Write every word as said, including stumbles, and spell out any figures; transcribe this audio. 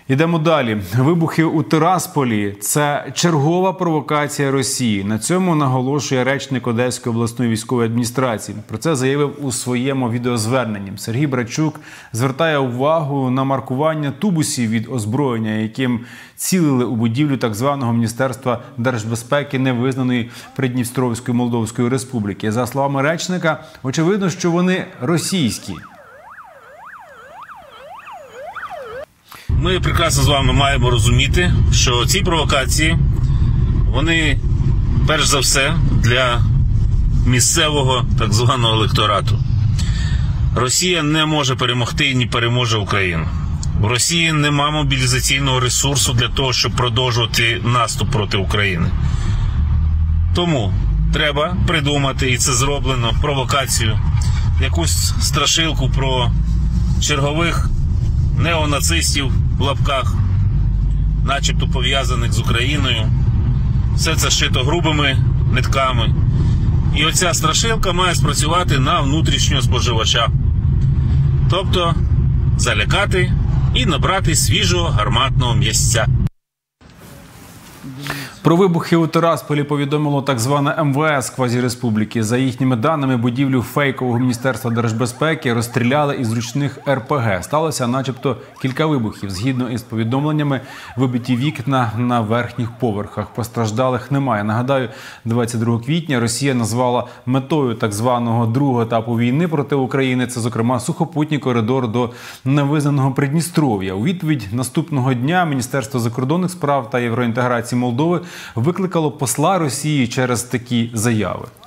Ідемо далі. Вибухи у Тирасполі – це чергова провокація Росії. На цьому наголошує речник Одеської обласної військової адміністрації. Про це заявив у своєму відеозверненні. Сергій Брачук звертає увагу на маркування тубусів від озброєння, яким цілили у будівлю так званого Міністерства держбезпеки невизнаної Придністровської Молдовської Республіки. За словами речника, очевидно, що вони російські. Ми прекрасно з вами маємо розуміти, що ці провокації, вони, перш за все, для місцевого так званого електорату. Росія не може перемогти і не переможе Україну. У Росії нема мобілізаційного ресурсу для того, щоб продовжувати наступ проти України. Тому треба придумати, і це зроблено, провокацію, якусь страшилку про чергових неонацистів в лапках, начебто пов'язаних з Україною. Все це шито грубими нитками. І оця страшилка має спрацювати на внутрішнього споживача. Тобто залякати і набрати свіжого гарматного м'ясця. Про вибухи у Тирасполі повідомило так зване ем ве ес квазіреспубліки. За їхніми даними, будівлю фейкового Міністерства держбезпеки розстріляли із ручних ер пе ге. Сталося начебто кілька вибухів. Згідно із повідомленнями, вибиті вікна на верхніх поверхах. Постраждалих немає. Нагадаю, двадцять другого квітня Росія назвала метою так званого другого етапу війни проти України. Це, зокрема, сухопутній коридор до невизнаного Придністров'я. У відповідь наступного дня Міністерство закордонних справ та євроінтеграції Молдови викликало посла Росії через такі заяви.